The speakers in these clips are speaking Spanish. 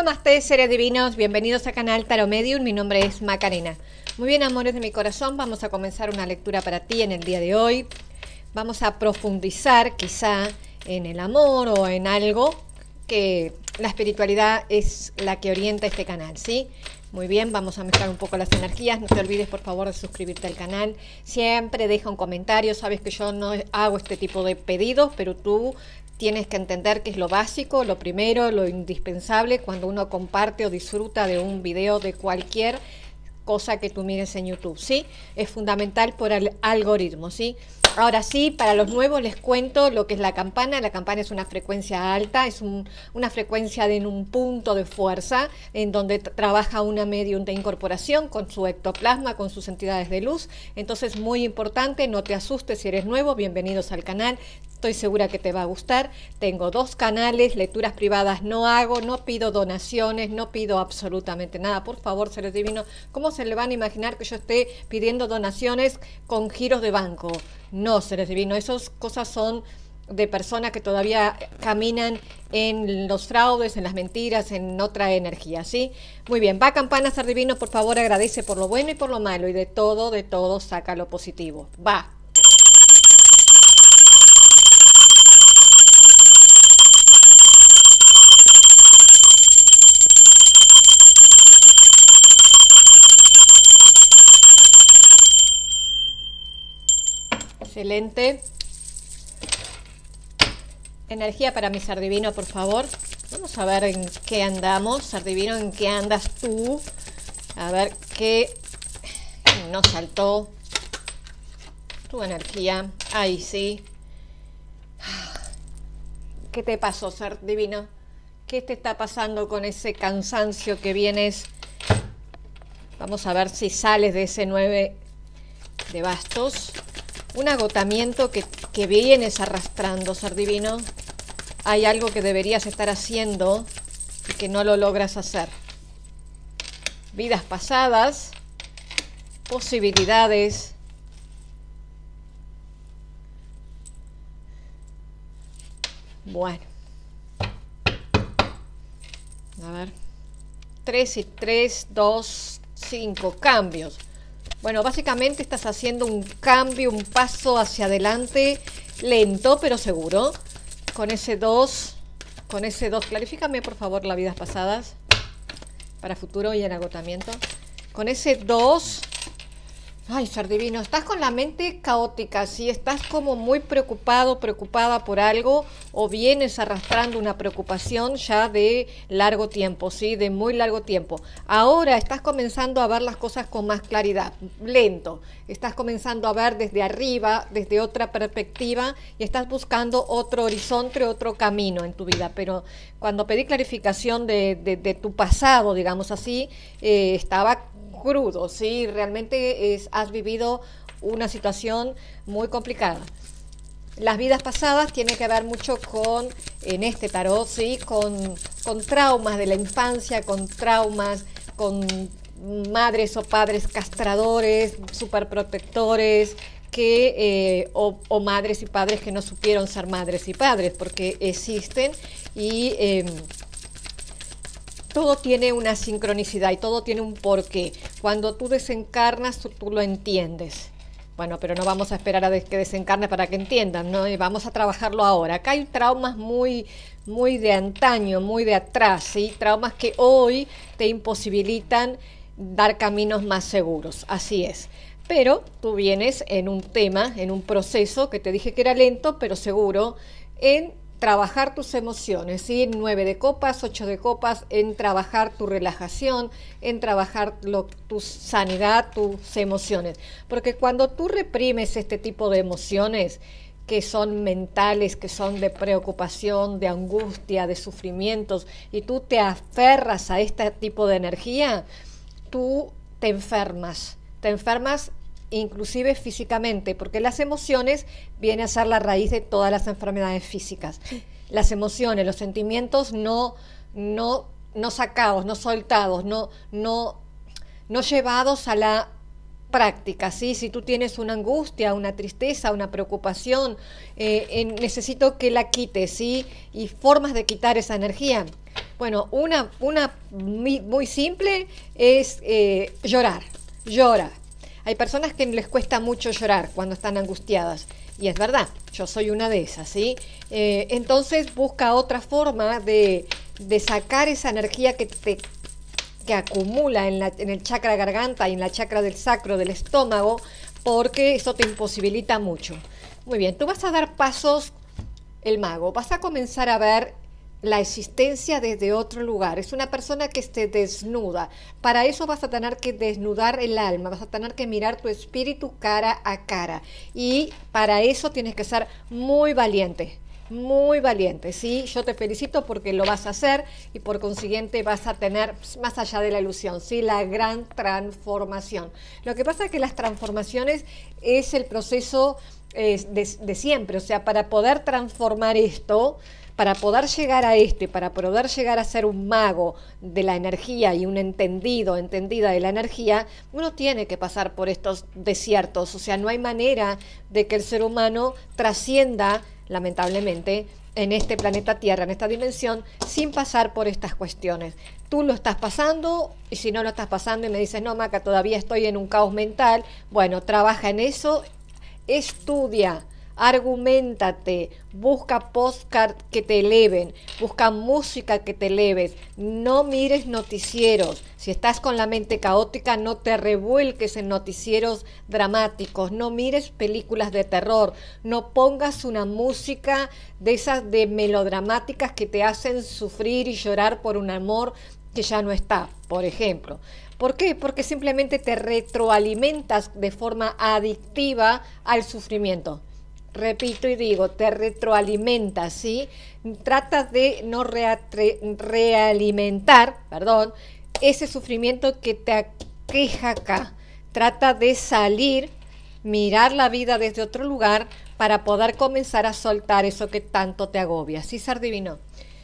Namaste, seres divinos, bienvenidos a Canal Tarot Medium, mi nombre es Macarena. Muy bien, amores de mi corazón, vamos a comenzar una lectura para ti en el día de hoy. Vamos a profundizar quizá en el amor o en algo que la espiritualidad es la que orienta este canal, ¿sí? Muy bien, vamos a mezclar un poco las energías. No te olvides, por favor, de suscribirte al canal. Siempre deja un comentario. Sabes que yo no hago este tipo de pedidos, pero tú tienes que entender que es lo básico, lo primero, lo indispensable cuando uno comparte o disfruta de un video de cualquier cosa que tú mires en YouTube, ¿sí? Es fundamental por el algoritmo, ¿sí? Ahora sí, para los nuevos les cuento lo que es la campana. La campana es una frecuencia alta, es una frecuencia en un punto de fuerza en donde trabaja una medium de incorporación con su ectoplasma, con sus entidades de luz. Entonces, muy importante, no te asustes si eres nuevo, bienvenidos al canal. Estoy segura que te va a gustar. Tengo dos canales, lecturas privadas no hago, no pido donaciones, no pido absolutamente nada. Por favor, seres divinos, ¿cómo se le van a imaginar que yo esté pidiendo donaciones con giros de banco? No, seres divinos, esas cosas son de personas que todavía caminan en los fraudes, en las mentiras, en otra energía, ¿sí? Muy bien, va campana, ser divino, por favor, agradece por lo bueno y por lo malo y de todo saca lo positivo. Va. Excelente. Energía para mi ser divino, por favor. Vamos a ver en qué andamos. Ser divino, ¿en qué andas tú? A ver qué nos saltó tu energía. Ahí sí. ¿Qué te pasó, ser divino? ¿Qué te está pasando con ese cansancio que vienes? Vamos a ver si sales de ese 9 de bastos. Un agotamiento que vienes arrastrando, ser divino. Hay algo que deberías estar haciendo y que no lo logras hacer. Vidas pasadas, posibilidades. Bueno. A ver. 3 y 3, 2, 5. Cambios. Bueno, básicamente estás haciendo un cambio, un paso hacia adelante, lento pero seguro. Con ese 2, clarifícame por favor las vidas pasadas para futuro y en agotamiento. Con ese 2, ay, ser divino, estás con la mente caótica, ¿sí? Estás como muy preocupado, preocupada por algo, o vienes arrastrando una preocupación ya de largo tiempo, ¿sí? De muy largo tiempo. Ahora estás comenzando a ver las cosas con más claridad, lento. Estás comenzando a ver desde arriba, desde otra perspectiva, y estás buscando otro horizonte, otro camino en tu vida. Pero cuando pedí clarificación de tu pasado, digamos así, estaba crudo, ¿sí? Realmente has vivido una situación muy complicada. Las vidas pasadas tienen que ver mucho con, en este tarot, ¿sí? Con traumas de la infancia, con traumas, con madres o padres castradores, superprotectores, o madres y padres que no supieron ser madres y padres, porque existen y todo tiene una sincronicidad y todo tiene un porqué. Cuando tú desencarnas, tú lo entiendes. Bueno, pero no vamos a esperar a que desencarnes para que entiendan, ¿no? Y vamos a trabajarlo ahora. Acá hay traumas muy de antaño, muy de atrás, ¿sí? Traumas que hoy te imposibilitan dar caminos más seguros. Así es. Pero tú vienes en un tema, en un proceso que te dije que era lento, pero seguro, en trabajar tus emociones, ¿sí? 9 de copas, 8 de copas, en trabajar tu relajación, en trabajar tu sanidad, tus emociones. Porque cuando tú reprimes este tipo de emociones que son mentales, que son de preocupación, de angustia, de sufrimientos, y tú te aferras a este tipo de energía, tú te enfermas inclusive físicamente, porque las emociones vienen a ser la raíz de todas las enfermedades físicas. Las emociones, los sentimientos no sacados, no soltados, no llevados a la práctica, ¿sí? Si tú tienes una angustia, una tristeza, una preocupación, necesito que la quites, ¿sí? Y formas de quitar esa energía. Bueno, una muy simple es llorar, llora. Hay personas que les cuesta mucho llorar cuando están angustiadas. Y es verdad, yo soy una de esas, ¿sí? Entonces busca otra forma de sacar esa energía que acumula en el chakra garganta y en la chakra del sacro, del estómago, porque eso te imposibilita mucho. Muy bien, tú vas a dar pasos, el mago, vas a comenzar a ver la existencia desde otro lugar. Es una persona que esté desnuda. Para eso vas a tener que desnudar el alma, vas a tener que mirar tu espíritu cara a cara. Y para eso tienes que ser muy valiente. Muy valiente, sí, yo te felicito porque lo vas a hacer y por consiguiente vas a tener, más allá de la ilusión, sí, la gran transformación. Lo que pasa es que las transformaciones es el proceso de siempre, o sea, para poder transformar esto, para poder llegar a esto y para poder llegar a ser un mago de la energía y un entendida de la energía, uno tiene que pasar por estos desiertos. O sea, no hay manera de que el ser humano trascienda, lamentablemente, en este planeta Tierra, en esta dimensión, sin pasar por estas cuestiones. Tú lo estás pasando, y si no lo estás pasando y me dices, no, Maca, todavía estoy en un caos mental, bueno, trabaja en eso, estudia, argumentate, busca podcast que te eleven, busca música que te eleves, no mires noticieros. Si estás con la mente caótica, no te revuelques en noticieros dramáticos, no mires películas de terror, no pongas una música de esas de melodramáticas que te hacen sufrir y llorar por un amor que ya no está, por ejemplo. ¿Por qué? Porque simplemente te retroalimentas de forma adictiva al sufrimiento. Repito y digo, te retroalimentas, ¿sí? Tratas de no realimentar, ese sufrimiento que te aqueja acá. Trata de salir, mirar la vida desde otro lugar para poder comenzar a soltar eso que tanto te agobia. ¿Sí, ser divino?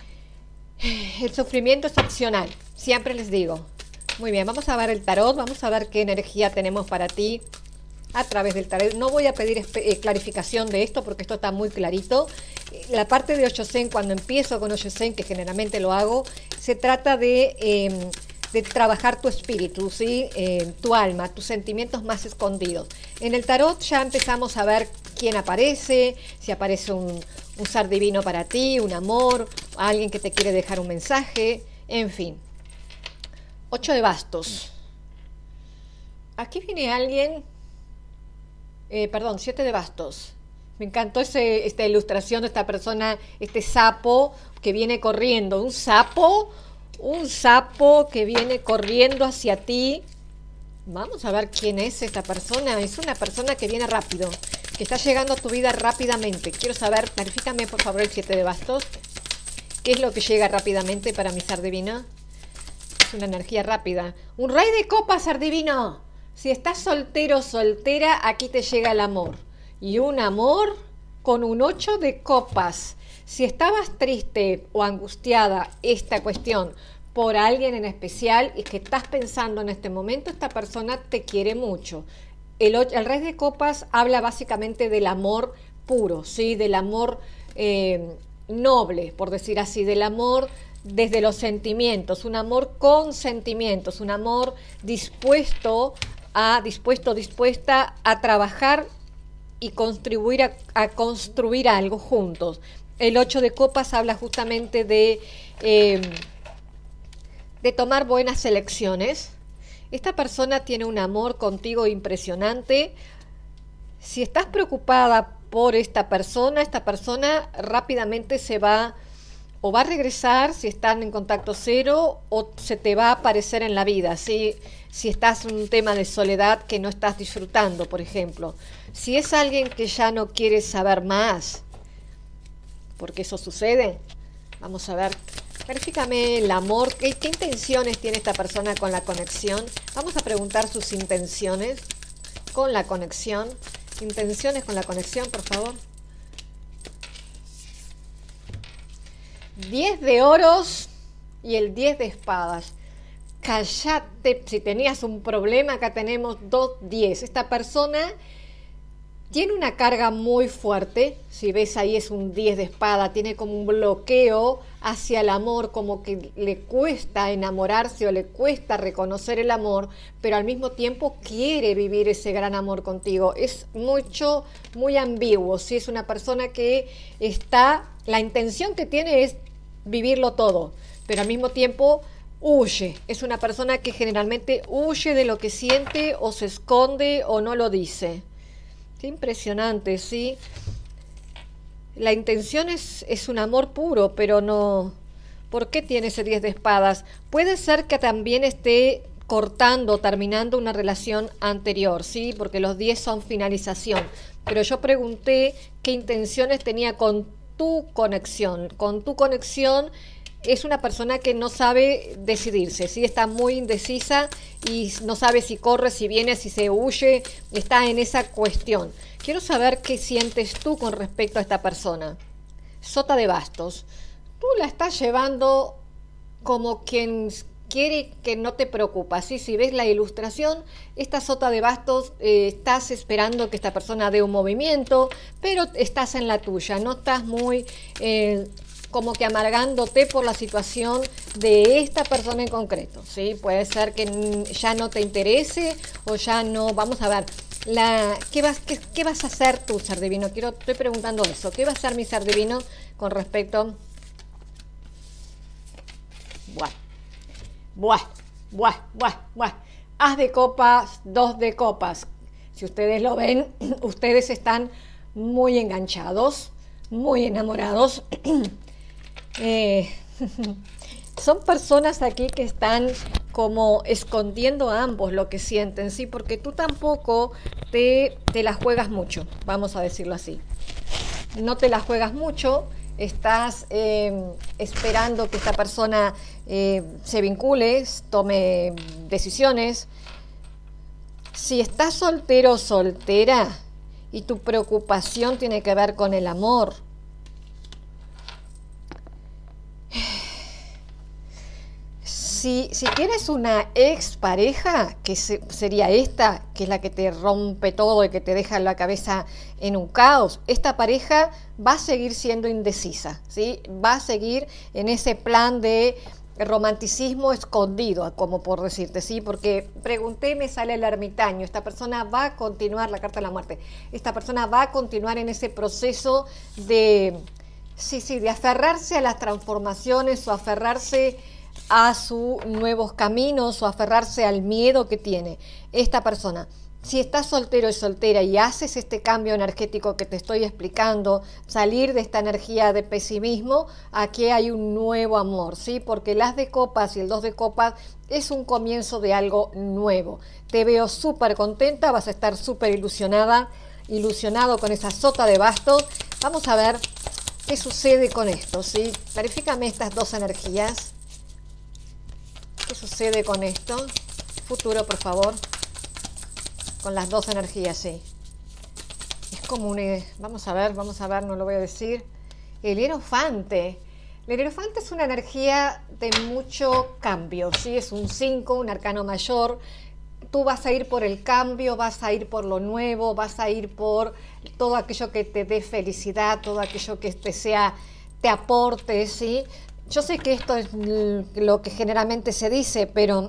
El sufrimiento es opcional, siempre les digo. Muy bien, vamos a ver el tarot, vamos a ver qué energía tenemos para ti a través del tarot. No voy a pedir clarificación de esto porque esto está muy clarito. La parte de Osho-Zen, cuando empiezo con Osho-Zen, que generalmente lo hago, se trata de trabajar tu espíritu, ¿sí? Tu alma, tus sentimientos más escondidos. En el tarot ya empezamos a ver quién aparece, si aparece un ser divino para ti, un amor, alguien que te quiere dejar un mensaje, en fin. 8 de bastos. Aquí viene alguien, 7 de bastos. Me encantó esta ilustración de esta persona, este sapo que viene corriendo, un sapo que viene corriendo hacia ti. Vamos a ver quién es esta persona. Es una persona que viene rápido, que está llegando a tu vida rápidamente. Quiero saber, clarifícame por favor el 7 de bastos. ¿Qué es lo que llega rápidamente para mi ser divino? Es una energía rápida. Un rey de copas, ser divino. Si estás soltero o soltera, aquí te llega el amor. Y un amor con un 8 de copas. Si estabas triste o angustiada, esta cuestión, por alguien en especial y que estás pensando en este momento, esta persona te quiere mucho. El rey de copas habla básicamente del amor puro, ¿sí? Del amor noble, por decir así, del amor desde los sentimientos, un amor con sentimientos, un amor dispuesta a trabajar y contribuir a construir algo juntos. El 8 de copas habla justamente de tomar buenas elecciones. Esta persona tiene un amor contigo impresionante. Si estás preocupada por esta persona rápidamente se va o va a regresar si están en contacto cero o se te va a aparecer en la vida, ¿sí? Si estás en un tema de soledad que no estás disfrutando, por ejemplo. Si es alguien que ya no quiere saber más, porque eso sucede, vamos a ver, verifícame el amor, ¿qué intenciones tiene esta persona con la conexión? Vamos a preguntar sus intenciones con la conexión. Intenciones con la conexión, por favor. 10 de oros y el 10 de espadas. Cállate, si tenías un problema, acá tenemos 2 10. Esta persona Tiene una carga muy fuerte, si ves ahí es un 10 de espada, tiene como un bloqueo hacia el amor, como que le cuesta enamorarse o le cuesta reconocer el amor, pero al mismo tiempo quiere vivir ese gran amor contigo. Es mucho, muy ambiguo, ¿sí? Es una persona que está, la intención que tiene es vivirlo todo, pero al mismo tiempo huye. Es una persona que generalmente huye de lo que siente o se esconde o no lo dice. Qué impresionante, ¿sí? La intención es un amor puro, pero no... ¿Por qué tiene ese 10 de espadas? Puede ser que también esté cortando, terminando una relación anterior, ¿sí? Porque los 10 son finalización. Pero yo pregunté qué intenciones tenía con tu conexión. Con tu conexión es una persona que no sabe decidirse, ¿sí? Está muy indecisa y no sabe si corre, si viene, si se huye, está en esa cuestión. Quiero saber qué sientes tú con respecto a esta persona. Sota de bastos. Tú la estás llevando como quien quiere que no te preocupa, ¿sí? Si ves la ilustración, esta sota de bastos, estás esperando que esta persona dé un movimiento, pero estás en la tuya, no estás muy... como que amargándote por la situación de esta persona en concreto, ¿sí? Puede ser que ya no te interese o ya no, vamos a ver, ¿qué vas a hacer tú, ser divino? Estoy preguntando eso, ¿qué va a hacer mi ser divino con respecto? As de copas, 2 de copas. Si ustedes lo ven, ustedes están muy enganchados, muy enamorados. Son personas aquí que están como escondiendo a ambos lo que sienten, ¿sí? Porque tú tampoco te la juegas mucho, vamos a decirlo así. No te la juegas mucho, estás esperando que esta persona se vincule, tome decisiones. Si estás soltero o soltera y tu preocupación tiene que ver con el amor, si tienes una expareja, que sería esta, que es la que te rompe todo y que te deja la cabeza en un caos, esta pareja va a seguir siendo indecisa, ¿sí? Va a seguir en ese plan de romanticismo escondido, como por decirte, ¿sí? Porque pregunté, me sale el ermitaño, esta persona va a continuar, la carta de la muerte, esta persona va a continuar en ese proceso de, de aferrarse a las transformaciones o aferrarse a sus nuevos caminos o aferrarse al miedo que tiene esta persona. Si estás soltero y soltera y haces este cambio energético que te estoy explicando, salir de esta energía de pesimismo, aquí hay un nuevo amor, ¿sí? Porque el as de copas y el 2 de copas es un comienzo de algo nuevo. Te veo súper contenta, vas a estar súper ilusionado con esa sota de bastos. Vamos a ver qué sucede con esto, ¿sí? Verifícame estas dos energías. ¿Qué sucede con esto? Futuro, por favor. Con las dos energías, sí. Es como un... Vamos a ver, no lo voy a decir. El hierofante. El hierofante es una energía de mucho cambio, ¿sí? Es un 5, un arcano mayor. Tú vas a ir por el cambio, vas a ir por lo nuevo, vas a ir por todo aquello que te dé felicidad, todo aquello que te aporte, ¿sí? Yo sé que esto es lo que generalmente se dice, pero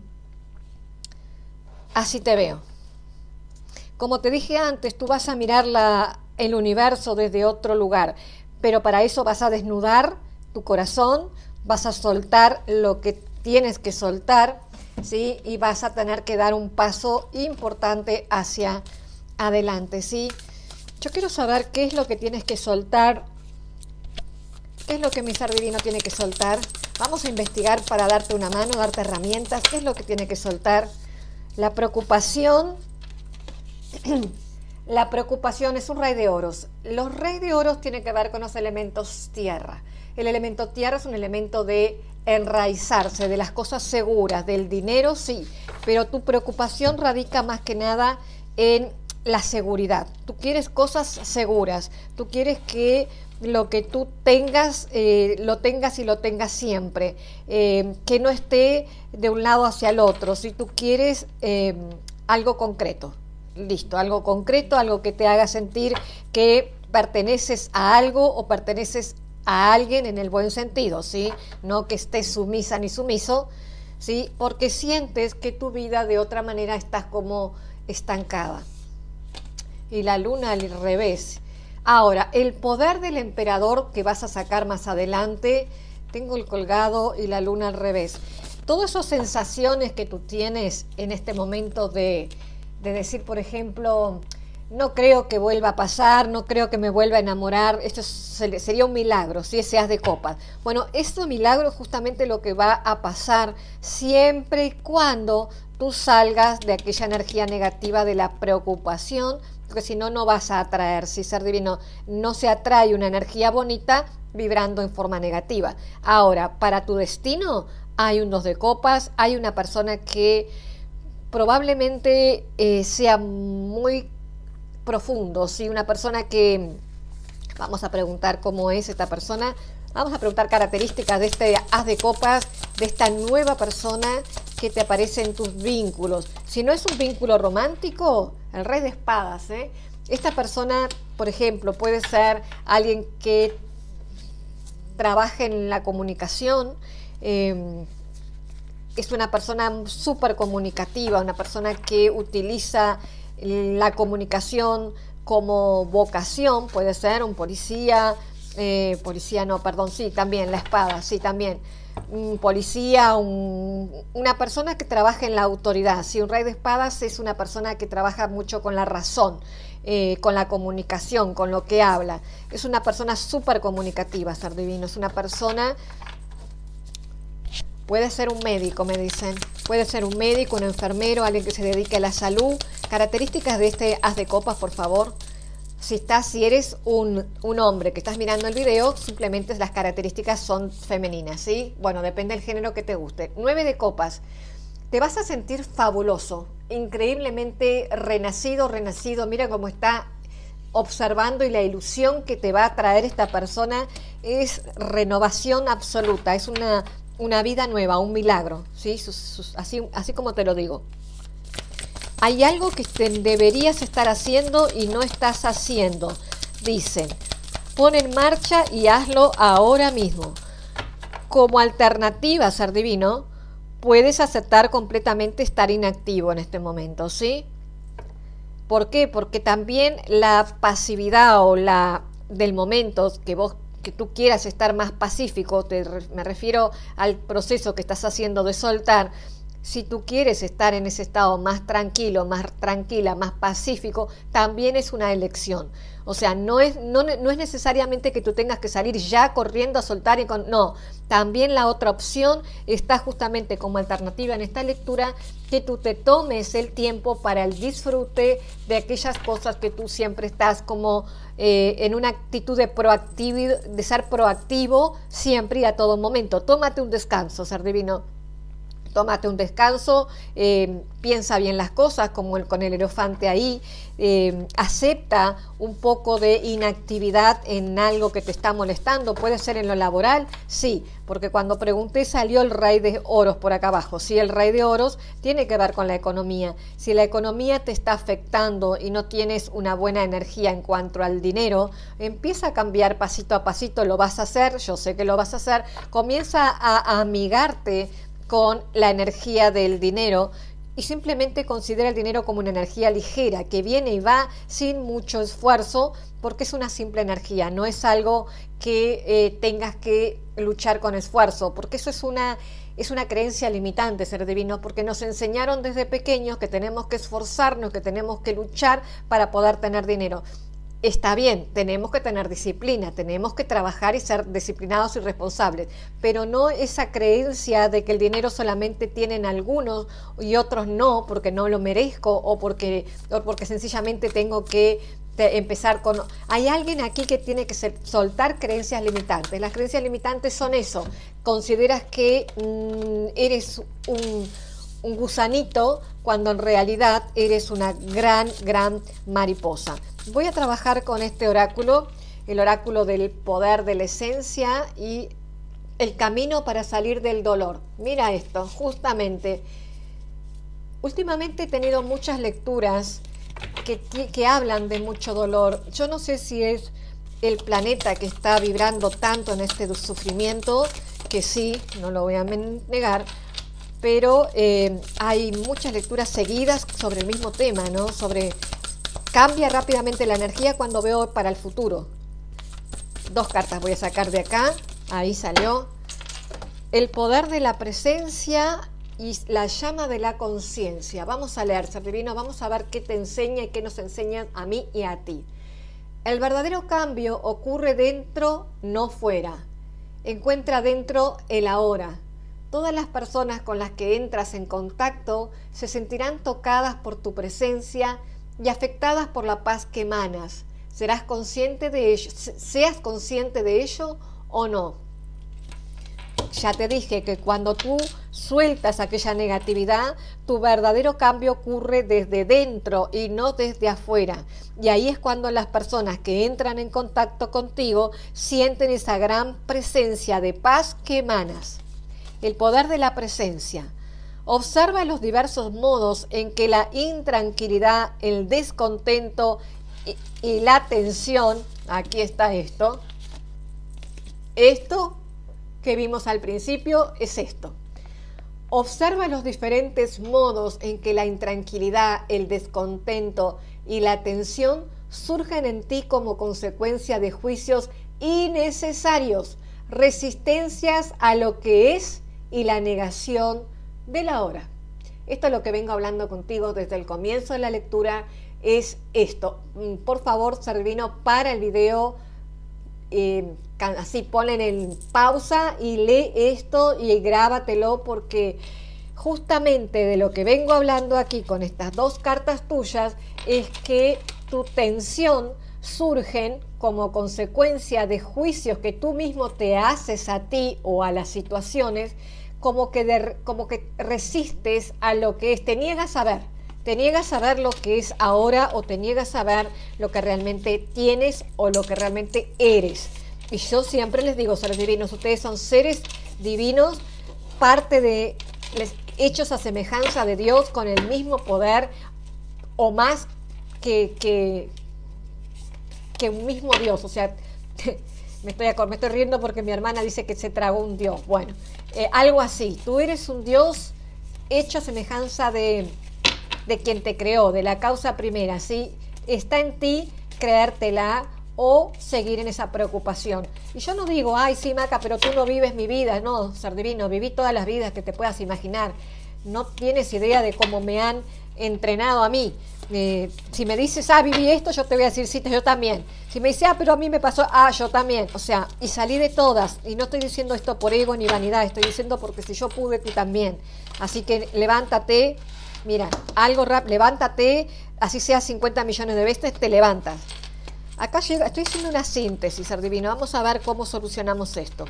así te veo. Como te dije antes, tú vas a mirar el universo desde otro lugar, pero para eso vas a desnudar tu corazón, vas a soltar lo que tienes que soltar, ¿sí? Y vas a tener que dar un paso importante hacia adelante, ¿sí? Yo quiero saber qué es lo que tienes que soltar. ¿Qué es lo que mi ser divino tiene que soltar? Vamos a investigar para darte una mano, darte herramientas. ¿Qué es lo que tiene que soltar? La preocupación. La preocupación es un rey de oros. Los reyes de oros tienen que ver con los elementos tierra. El elemento tierra es un elemento de enraizarse, de las cosas seguras, del dinero, sí. Pero tu preocupación radica más que nada en la seguridad. Tú quieres cosas seguras. Tú quieres que lo que tú tengas, lo tengas y lo tengas siempre, que no esté de un lado hacia el otro, si tú quieres algo concreto, listo, algo concreto, algo que te haga sentir que perteneces a algo o perteneces a alguien en el buen sentido, ¿sí? No que estés sumisa ni sumiso, ¿sí? Porque sientes que tu vida de otra manera estás como estancada. Y la luna al revés. Ahora, el poder del emperador que vas a sacar más adelante, tengo el colgado y la luna al revés. Todas esas sensaciones que tú tienes en este momento de decir, por ejemplo, no creo que vuelva a pasar, no creo que me vuelva a enamorar, esto sería un milagro, si ese as de copas. Bueno, este milagro es justamente lo que va a pasar siempre y cuando tú salgas de aquella energía negativa de la preocupación, porque si no, no vas a atraer. Si ser divino no se atrae una energía bonita vibrando en forma negativa. Ahora, para tu destino hay un 2 de copas, hay una persona que probablemente sea muy profundo, ¿sí? Una persona que, vamos a preguntar cómo es esta persona, vamos a preguntar características de este as de copas, de esta nueva persona que te aparece en tus vínculos. Si no es un vínculo romántico, el rey de espadas, ¿eh? Esta persona, por ejemplo, puede ser alguien que trabaje en la comunicación, es una persona súper comunicativa, una persona que utiliza la comunicación como vocación, puede ser un policía, también la espada, sí, también un policía, una persona que trabaja en la autoridad. Sí, un rey de espadas es una persona que trabaja mucho con la razón, con la comunicación, con lo que habla. Es una persona súper comunicativa, ser divino, es una persona... Puede ser un médico, me dicen. Puede ser un médico, un enfermero, alguien que se dedique a la salud. Características de este as de copas, por favor. Si eres un hombre que estás mirando el video, simplemente las características son femeninas, ¿sí? Bueno, depende del género que te guste. 9 de copas. Te vas a sentir fabuloso, increíblemente renacido. Mira cómo está observando, y la ilusión que te va a traer esta persona es renovación absoluta. Es una vida nueva, un milagro, ¿sí? Así como te lo digo. Hay algo que deberías estar haciendo y no estás haciendo. Dicen, pon en marcha y hazlo ahora mismo. Como alternativa, ser divino, puedes aceptar completamente estar inactivo en este momento, ¿sí? ¿Por qué? Porque también la pasividad o la del momento que tú quieras estar más pacífico, me refiero al proceso que estás haciendo de soltar. Si tú quieres estar en ese estado más tranquilo, más tranquila, más pacífico, también es una elección. O sea, no es necesariamente que tú tengas que salir ya corriendo a soltar no, también la otra opción está justamente como alternativa en esta lectura, que tú te tomes el tiempo para el disfrute de aquellas cosas que tú siempre estás como en una actitud de ser proactivo siempre y a todo momento. Tómate un descanso, ser divino. Tómate un descanso, piensa bien las cosas, como con el elefante ahí, acepta un poco de inactividad en algo que te está molestando. Puede ser en lo laboral, sí, porque cuando pregunté salió el rey de oros por acá abajo. Sí, el rey de oros tiene que ver con la economía. Si la economía te está afectando y no tienes una buena energía en cuanto al dinero, empieza a cambiar pasito a pasito. Lo vas a hacer, yo sé que lo vas a hacer. Comienza a amigarte con la energía del dinero y simplemente considera el dinero como una energía ligera que viene y va sin mucho esfuerzo, porque es una simple energía, no es algo que tengas que luchar con esfuerzo, porque eso es una creencia limitante, ser divino, porque nos enseñaron desde pequeños que tenemos que esforzarnos, que tenemos que luchar para poder tener dinero. Está bien, tenemos que tener disciplina, tenemos que trabajar y ser disciplinados y responsables, pero no esa creencia de que el dinero solamente tienen algunos y otros no, porque no lo merezco o porque sencillamente tengo que empezar con... Hay alguien aquí que tiene que soltar creencias limitantes. Las creencias limitantes son eso. Consideras que eres un gusanito cuando en realidad eres una gran mariposa. Voy a trabajar con este oráculo, el oráculo del poder de la esencia y el camino para salir del dolor. Mira esto, justamente. Últimamente he tenido muchas lecturas que hablan de mucho dolor. Yo no sé si es el planeta que está vibrando tanto en este sufrimiento, que sí, no lo voy a negar, pero hay muchas lecturas seguidas sobre el mismo tema, ¿no? Sobre cambia rápidamente la energía cuando veo para el futuro. 2 cartas voy a sacar de acá, ahí salió. El poder de la presencia y la llama de la conciencia. Vamos a leer, Ser Divino, vamos a ver qué te enseña y qué nos enseña a mí y a ti. El verdadero cambio ocurre dentro, no fuera. Encuentra dentro el ahora. Todas las personas con las que entras en contacto se sentirán tocadas por tu presencia y afectadas por la paz que emanas. Serás consciente de ello, seas consciente de ello o no. Ya te dije que cuando tú sueltas aquella negatividad, tu verdadero cambio ocurre desde dentro y no desde afuera. Y ahí es cuando las personas que entran en contacto contigo sienten esa gran presencia de paz que emanas. El poder de la presencia. Observa los diversos modos en que la intranquilidad, el descontento y la tensión, aquí está esto que vimos al principio es esto. Observa los diferentes modos en que la intranquilidad, el descontento y la tensión surgen en ti como consecuencia de juicios innecesarios, resistencias a lo que es y la negación de la hora. Esto es lo que vengo hablando contigo desde el comienzo de la lectura, es esto. Por favor, Ser Divino, para el video, así ponen en pausa y lee esto y grábatelo, porque justamente de lo que vengo hablando aquí con estas 2 cartas tuyas es que tu tensión surgen como consecuencia de juicios que tú mismo te haces a ti o a las situaciones, como que resistes a lo que es, te niegas a ver lo que es ahora, o te niegas a ver lo que realmente tienes o lo que realmente eres. Y yo siempre les digo, seres divinos, ustedes son seres divinos, hechos a semejanza de Dios, con el mismo poder o más que un mismo Dios. O sea, me estoy riendo porque mi hermana dice que se tragó un Dios. Bueno, algo así. Tú eres un Dios hecho a semejanza de quien te creó, de la causa primera, ¿sí? Está en ti creértela o seguir en esa preocupación. Y yo no digo, ay, sí, Maca, pero tú no vives mi vida. No, Ser Divino, viví todas las vidas que te puedas imaginar. No tienes idea de cómo me han entrenado a mí. Si me dices, viví esto, yo te voy a decir, sí, yo también. Si me dices, pero a mí me pasó, yo también. O sea, y salí de todas. Y no estoy diciendo esto por ego ni vanidad, estoy diciendo porque si yo pude, tú también. Así que levántate. Mira, algo rápido, levántate, así sea 50 millones de veces, te levantas. Acá estoy haciendo una síntesis, Ser Divino. Vamos a ver cómo solucionamos esto.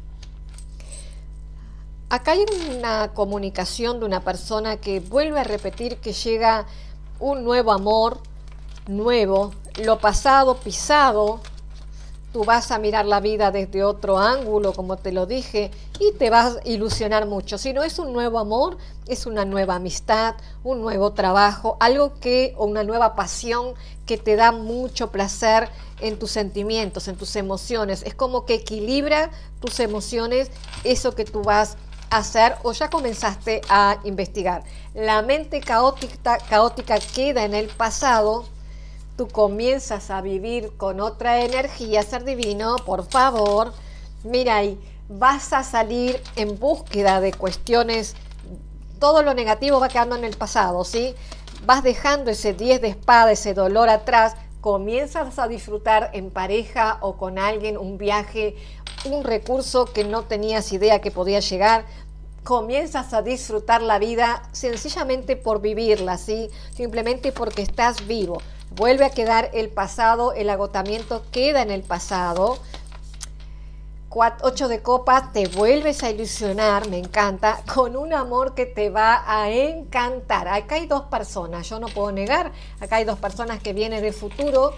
Acá hay una comunicación de una persona que vuelve a repetir que llega un nuevo amor, nuevo, lo pasado pisado. Tú vas a mirar la vida desde otro ángulo, como te lo dije, y te vas a ilusionar mucho. Si no es un nuevo amor, es una nueva amistad, un nuevo trabajo, o una nueva pasión que te da mucho placer en tus sentimientos, en tus emociones. Es como que equilibra tus emociones, eso que tú vas a hacer o ya comenzaste a investigar. La mente caótica queda en el pasado. Tú comienzas a vivir con otra energía, Ser Divino, por favor. Mira ahí, vas a salir en búsqueda de cuestiones, todo lo negativo va quedando en el pasado, ¿sí? Vas dejando ese 10 de espada, ese dolor atrás, comienzas a disfrutar en pareja o con alguien un viaje, un recurso que no tenías idea que podía llegar. Comienzas a disfrutar la vida sencillamente por vivirla, ¿sí? Simplemente porque estás vivo. Vuelve a quedar el pasado, el agotamiento queda en el pasado. 8 de copas, te vuelves a ilusionar, me encanta, con un amor que te va a encantar. Acá hay 2 personas, yo no puedo negar, acá hay 2 personas que vienen del futuro.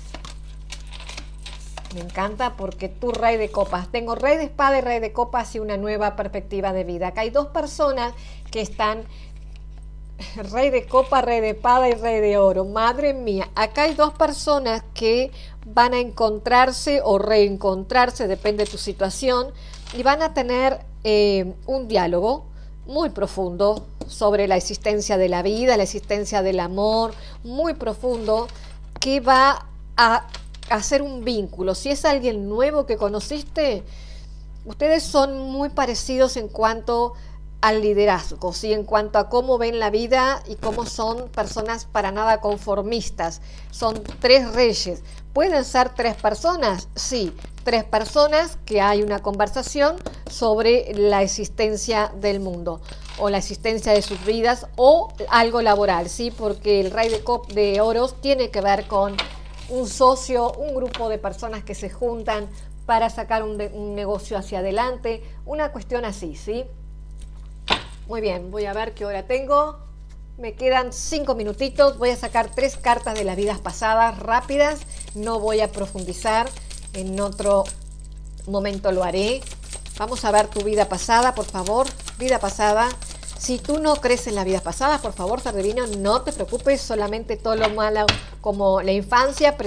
Me encanta porque tú, Rey de Copas, tengo Rey de Espada y Rey de Copas y una nueva perspectiva de vida. Acá hay 2 personas que están Rey de copa, rey de espada y rey de oro. Madre mía, acá hay dos personas que van a encontrarse o reencontrarse, depende de tu situación, y van a tener un diálogo muy profundo sobre la existencia de la vida, la existencia del amor, muy profundo, que va a hacer un vínculo. Si es alguien nuevo que conociste, ustedes son muy parecidos en cuanto al liderazgo, ¿sí? En cuanto a cómo ven la vida y cómo son personas para nada conformistas. Son tres reyes. ¿Pueden ser tres personas? Sí, tres personas que hay una conversación sobre la existencia del mundo o la existencia de sus vidas o algo laboral, ¿sí? Porque el rey de oros tiene que ver con un socio, un grupo de personas que se juntan para sacar un negocio hacia adelante, una cuestión así, ¿sí? Muy bien, voy a ver qué hora tengo. Me quedan 5 minutitos. Voy a sacar 3 cartas de las vidas pasadas rápidas. No voy a profundizar. En otro momento lo haré. Vamos a ver tu vida pasada, por favor. Vida pasada. Si tú no crees en la vida pasada, por favor, ser divino, no te preocupes. Solamente todo lo malo como la infancia.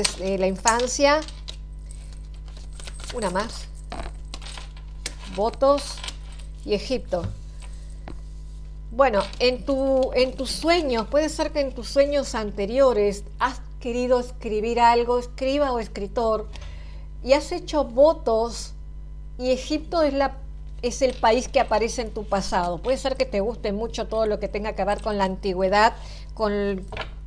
Una más. Votos y Egipto. Bueno, en tus sueños, puede ser que en tus sueños anteriores has querido escribir algo, escriba o escritor, y has hecho votos, y Egipto es el país que aparece en tu pasado. Puede ser que te guste mucho todo lo que tenga que ver con la antigüedad, con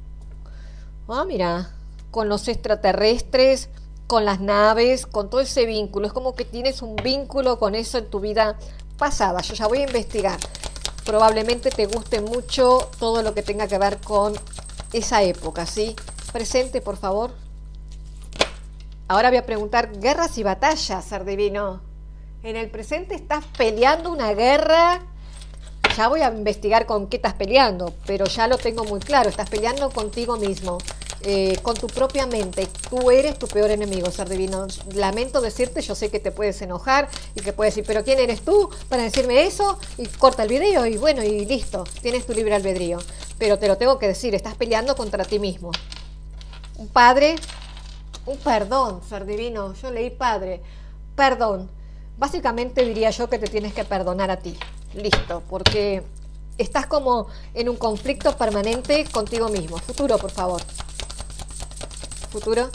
los extraterrestres, con las naves, con todo ese vínculo. Es como que tienes un vínculo con eso en tu vida pasada. Yo ya voy a investigar. Probablemente te guste mucho todo lo que tenga que ver con esa época, ¿sí? Presente, por favor. Ahora voy a preguntar guerras y batallas, ser divino. En el presente estás peleando una guerra. Ya voy a investigar con qué estás peleando, pero ya lo tengo muy claro. Estás peleando contigo mismo, con tu propia mente. Tú eres tu peor enemigo, ser divino. Lamento decirte, yo sé que te puedes enojar y que puedes decir, pero ¿quién eres tú para decirme eso? Y corta el video y bueno, y listo, tienes tu libre albedrío. Pero te lo tengo que decir, estás peleando contra ti mismo. Un padre, un perdón, ser divino. Yo leí padre, perdón. Básicamente diría yo que te tienes que perdonar a ti. Listo, porque estás como en un conflicto permanente contigo mismo. Futuro, por favor. Futuro.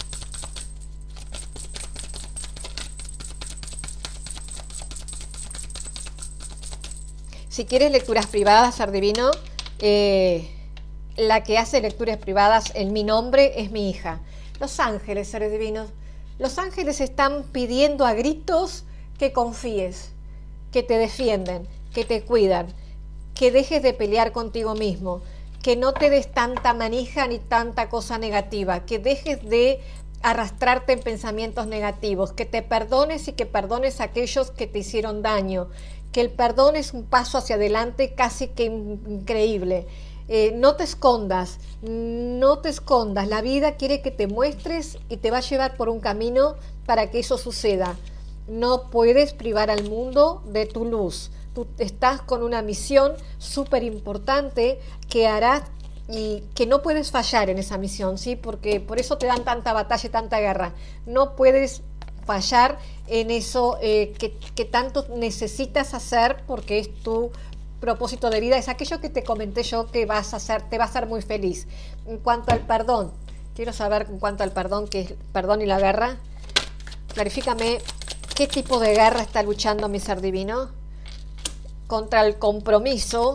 Si quieres lecturas privadas, ser divino, la que hace lecturas privadas en mi nombre es mi hija. Los ángeles, seres divinos. Los ángeles están pidiendo a gritos que confíes, que te defienden, que te cuidan, que dejes de pelear contigo mismo, que no te des tanta manija ni tanta cosa negativa, que dejes de arrastrarte en pensamientos negativos, que te perdones y que perdones a aquellos que te hicieron daño, que el perdón es un paso hacia adelante casi que increíble. No te escondas, la vida quiere que te muestres y te va a llevar por un camino para que eso suceda. No puedes privar al mundo de tu luz. Tú estás con una misión súper importante que harás y que no puedes fallar en esa misión, ¿sí? Porque por eso te dan tanta batalla y tanta guerra. No puedes fallar en eso que tanto necesitas hacer, porque es tu propósito de vida, es aquello que te comenté yo que vas a hacer, te va a hacer muy feliz. En cuanto al perdón, quiero saber en cuanto al perdón, que es perdón y la guerra. Clarifícame qué tipo de guerra está luchando mi ser divino. Contra el compromiso,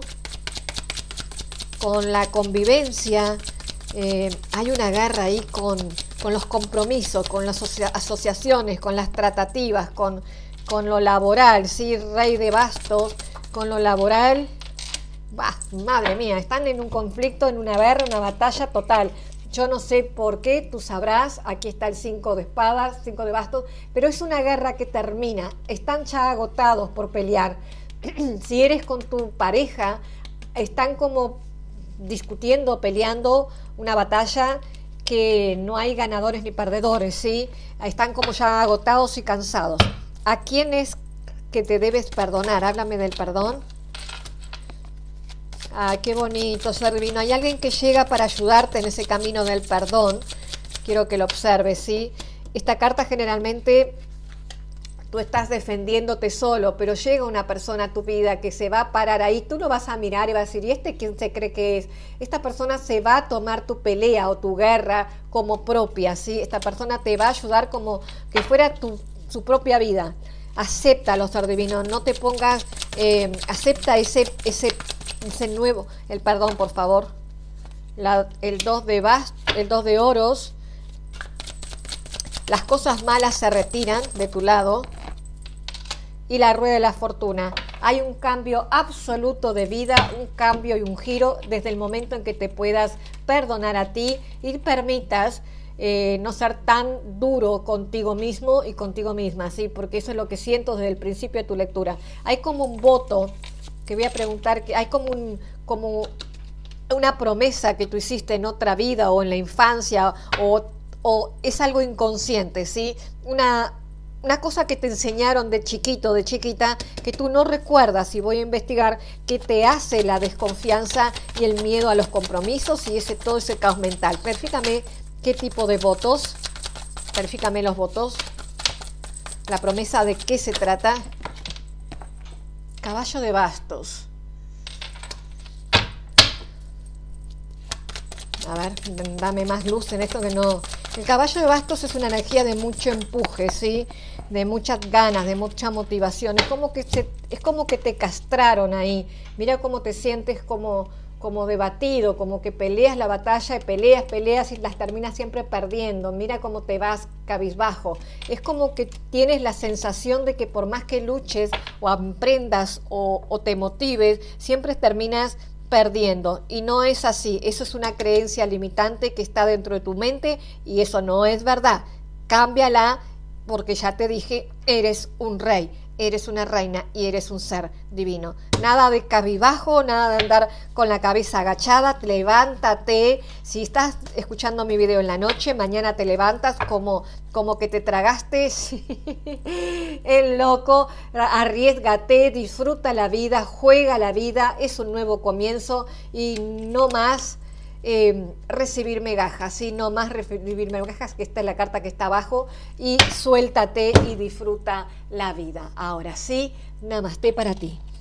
con la convivencia. Hay una guerra ahí con los compromisos, con las asociaciones, con las tratativas, con lo laboral, ¿sí? Rey de bastos, con lo laboral. Bah, madre mía, están en un conflicto, en una guerra, una batalla total. Yo no sé por qué, tú sabrás. Aquí está el 5 de espadas, 5 de bastos, pero es una guerra que termina. Están ya agotados por pelear. Si eres con tu pareja, están como discutiendo, peleando una batalla que no hay ganadores ni perdedores, ¿sí? Están como ya agotados y cansados. ¿A quién es que te debes perdonar? Háblame del perdón. Ah, qué bonito, ser divino. Hay alguien que llega para ayudarte en ese camino del perdón. Quiero que lo observes, ¿sí? Esta carta generalmente tú estás defendiéndote solo, pero llega una persona a tu vida que se va a parar ahí. Tú lo vas a mirar y vas a decir, ¿y este quién se cree que es? Esta persona se va a tomar tu pelea o tu guerra como propia, ¿sí? Esta persona te va a ayudar como que fuera su propia vida. Acéptalo, ser divino. No te pongas... acepta ese nuevo... El perdón, por favor. El 2 de oros. Las cosas malas se retiran de tu lado. Y la rueda de la fortuna. Hay un cambio absoluto de vida, un cambio y un giro desde el momento en que te puedas perdonar a ti y permitas no ser tan duro contigo mismo y contigo misma, ¿sí? Porque eso es lo que siento desde el principio de tu lectura. Hay como un voto que voy a preguntar, que hay como una promesa que tú hiciste en otra vida o en la infancia o es algo inconsciente, ¿sí? Una cosa que te enseñaron de chiquito, de chiquita, que tú no recuerdas, y voy a investigar, que te hace la desconfianza y el miedo a los compromisos y todo ese caos mental. Verifícame qué tipo de votos, verifícame los votos, la promesa de qué se trata. Caballo de bastos. A ver, dame más luz en esto que no... El caballo de bastos es una energía de mucho empuje, ¿sí? De muchas ganas, de mucha motivación. Es como que te castraron ahí. Mira cómo te sientes como debatido, como que peleas la batalla y peleas y las terminas siempre perdiendo. Mira cómo te vas cabizbajo. Es como que tienes la sensación de que por más que luches o emprendas o te motives, siempre terminas perdiendo, y no es así. Eso es una creencia limitante que está dentro de tu mente y eso no es verdad. Cámbiala, porque ya te dije, eres un rey, eres una reina y eres un ser divino. Nada de cabizbajo, nada de andar con la cabeza agachada. Levántate. Si estás escuchando mi video en la noche, mañana te levantas como que te tragaste el loco. Arriésgate, disfruta la vida, juega la vida. Es un nuevo comienzo y no más recibir migajas, ¿sí? No más recibir migajas, que esta es la carta que está abajo, y suéltate y disfruta la vida. Ahora sí, namaste para ti.